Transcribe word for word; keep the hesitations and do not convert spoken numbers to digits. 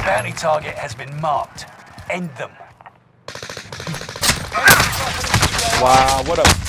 Bounty target has been marked. End them. Wow, what a